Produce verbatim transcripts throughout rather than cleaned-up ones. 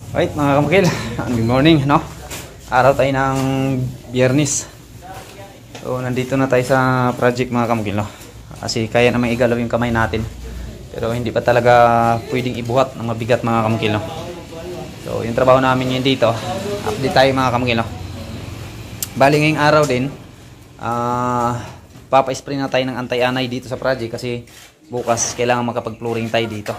Right mga kamukil, good morning, no? Araw tayo ng Biyernes. So nandito na tayo sa project mga kamukil, no? Kasi kaya naman igalaw yung kamay natin, pero hindi pa talaga pwedeng ibuhat ng mabigat mga kamukil, no? So yung trabaho namin yun dito, update tayo mga kamukil, no? Bali ngayong araw din, uh, papa-spray na tayo ng anti-anay dito sa project kasi bukas kailangan makapag-flooring tayo dito.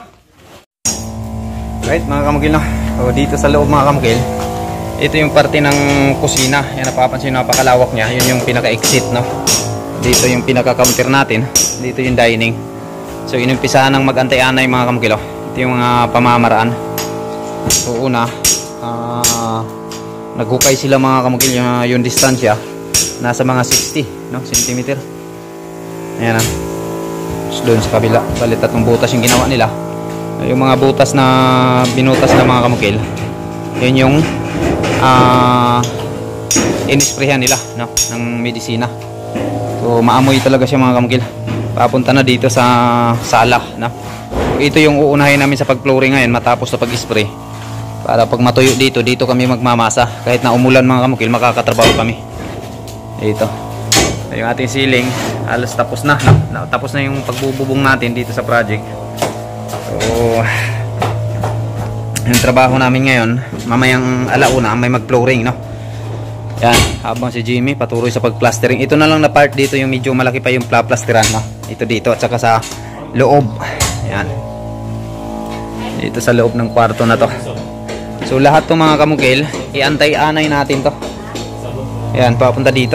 Right mga kamukil, no? So dito sa loob mga kamukil, ito yung parte ng kusina. Yan, napapansin, napakalawak niya. Yun yung pinaka-exit, no? Dito yung pinaka-counter natin. Dito yung dining. So inumpisahan ng mag-antay-anay mga kamukil, oh. Ito yung mga pamamaraan. So una, uh, naghukay sila mga kamukil. Yung, yung distansya nasa mga sixty, no? Centimeter. Ayan na. So doon sa kabila, balit tatlong butas yung ginawa nila. Yung mga butas na binutas na mga kamukil, yun yung uh, inisprehan nila, no, ng medisina. So maamoy talaga siya mga kamukil. Papunta na dito sa sala, no? So, ito yung uunahin namin sa pag-flooring ngayon matapos na pag-spray, para pag matuyo dito, dito kami magmamasa. Kahit na umulan mga kamukil, makakatrabaho kami dito. So, yung ating ceiling halos tapos na, no? Tapos na yung pagbububong natin dito sa project. So yung trabaho namin ngayon, mamayang alauna may mag-flooring, no? Yan, habang si Jimmy patuloy sa pag-plastering. Ito na lang na part dito yung medyo malaki pa yung plasteran, no? Ito dito at saka sa loob. Yan, dito sa loob ng kwarto na to. So lahat to mga kamukil, iantay-anay natin to. Yan, papunta dito.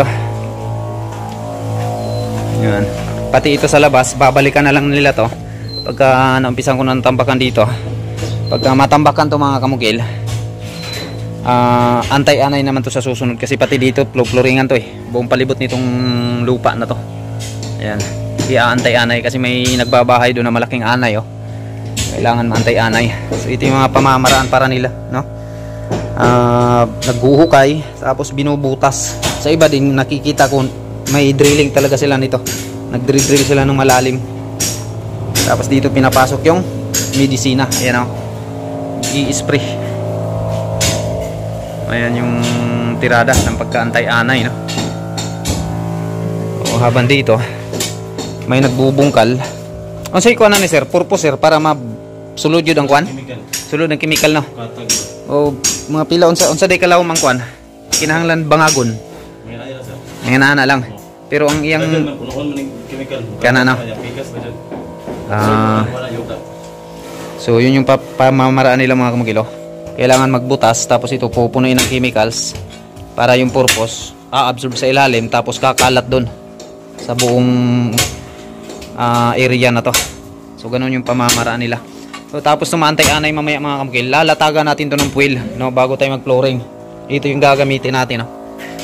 Yan, pati ito sa labas, babalikan na lang nila to pagka naumpisan ko ng tambakan dito. Pagka matambakan to mga kamukil, uh, antay-anay naman to sa susunod. Kasi pati dito flooringan to eh, buong palibot nitong lupa na to. Ayan, iaantay-anay kasi may nagbabahay doon na malaking anay, oh. Kailangan maantay-anay. So ito yung mga pamamaraan para nila, no? uh, Naghuhukay tapos binubutas. Sa iba din nakikita ko may drilling talaga sila nito, nagdrill-drill sila ng malalim. Tapos dito pinapasok yung medisina. Ayan, o, i-spray. Ayan yung tirada ng pagkaantay-anay, no? O, habang dito may nagbubungkal. Ang say ko na ni sir, purpose sir, para masulod yun ang kwan, sulod ng chemical, no? O mga pila, unsa unsa day kalaw mang kwan, kinahanglan bangagon ngayon na lang. Pero ang iyang kana, no? Ah, so yun yung pamamaraan nila mga kamukil. Kailangan magbutas tapos ito pupunuin ng chemicals para yung purpose a-absorb sa ilalim tapos kakalat dun sa buong uh, area na to. So ganun yung pamamaraan nila. So tapos tumaantay-anay mamaya mga kamukil, lalatagan natin to ng puwil, no, bago tayo mag-flooring. Ito yung gagamitin natin, no?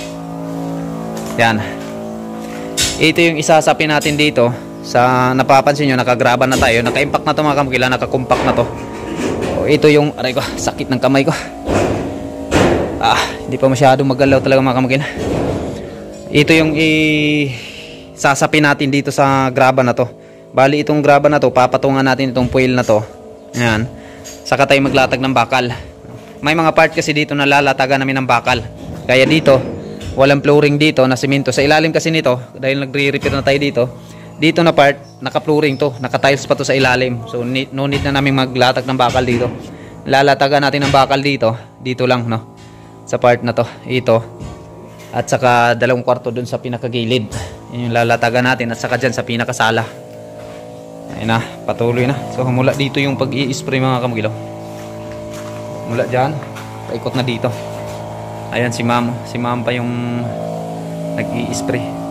Yan, ito yung isasapin natin dito. Sa napapansin nyo, nakagraban na tayo, naka-impact na to mga kamukil, naka-compact na to. O, ito yung, aray ko, sakit ng kamay ko. Ah, hindi pa masyadong magalaw talaga mga kamukil. Ito yung isasapin natin dito sa graban na to. Bali itong graban na to, papatungan natin itong puwil na to. Ayan, saka tayo maglatag ng bakal. May mga part kasi dito na lalatagan namin ng bakal, kaya dito walang flooring dito na simento. Sa ilalim kasi nito, dahil nagre-repair na tayo dito, dito na part, naka-flooring to, naka-tiles pa to sa ilalim. So no need na namin maglatag ng bakal dito. Lalatagan natin ng bakal dito, dito lang, no? Sa part na to, ito. At saka dalawang kwarto dun sa pinakagilid. Yun yung lalatagan natin, at saka dyan sa pinakasala. Ayun na, patuloy na. So mula dito yung pag-i-spray mga kamukil. Mula dyan, paikot na dito. Ayan si ma'am, si ma'am pa yung nag-i-spray.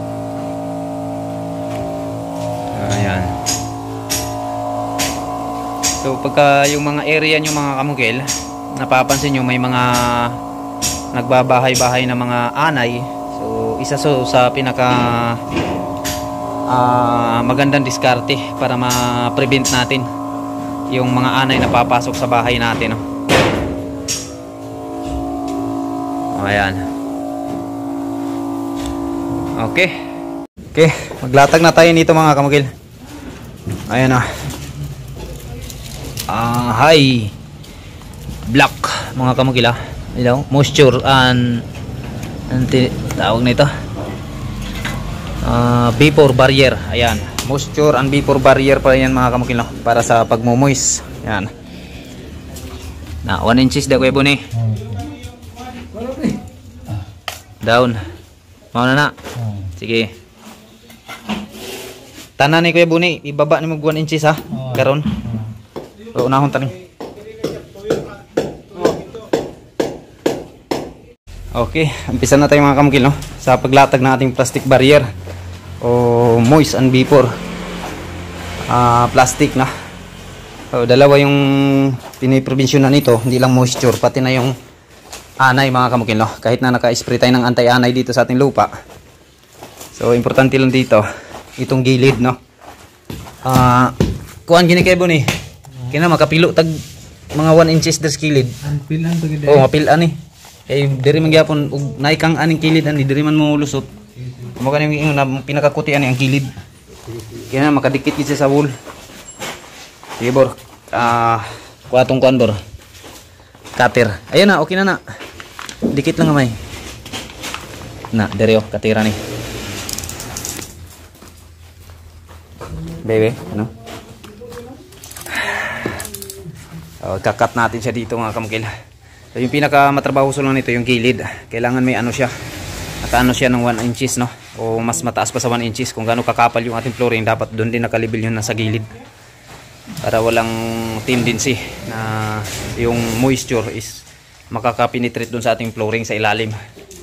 Ayan. So pagka yung mga area nyo mga kamukil, napapansin nyo may mga nagbabahay-bahay na mga anay. So isa so sa pinaka uh, magandang diskarte para ma-prevent natin yung mga anay na papasok sa bahay natin, no? O, ayan. Okay. Okay, maglatag na tayo nito mga kamukil. Ayan na. Ah, hi. block mga kamukila. You know, moisture and anti tawag nito. Uh, vapor barrier. Ayan. Moisture and vapor barrier pa yan mga kamukil, no? Para sa pagmumoist. Ayan. Na one inches daw kuya Buni. Down. Mau na na. Sige. Tanan ni kuya Buni, ibaba ni mo one inches ha. Karon. So unahon tani. Okay, umpisa na tayo mga kamukil, no? Sa paglatag ng ating plastic barrier o moist and vapor uh, plastic na. So, dalawa yung piniprobinsyonan nito, hindi lang moisture, pati na yung anay mga kamukil, no? Kahit na naka-spray tayo ng anti-anay dito sa ating lupa. So, importante lang dito itong gilid, no? Uh, kuhan gini kay Buni. Kina makapilo tag mga one inches des kilid. Pilan to gid. Oh, mapilan ni. Kay diri man gyapon ug naikang aning kilid ani diri man mo lusot. Mo kani ingon na pinakakuti ani ang kilid. Kaya makadikit gid sa wall. Sige bor. Ah, kuha tong kuan bor. Cutter. Ayun na, okay na na. Dikit lang gamay. Na, diri oh, katira ni. Bebe, ano? Oh, kakat natin siya dito mga kamukil. So, yung pinaka matrabaho so lang nito yung gilid. Kailangan may ano siya. Nakaano siya ng one inches, no? O mas mataas pa sa one inches. Kung gaano kakapal yung ating flooring, dapat doon din nakalibil yun nasa gilid. Para walang tendency na yung moisture is makakapenetrate doon sa ating flooring sa ilalim.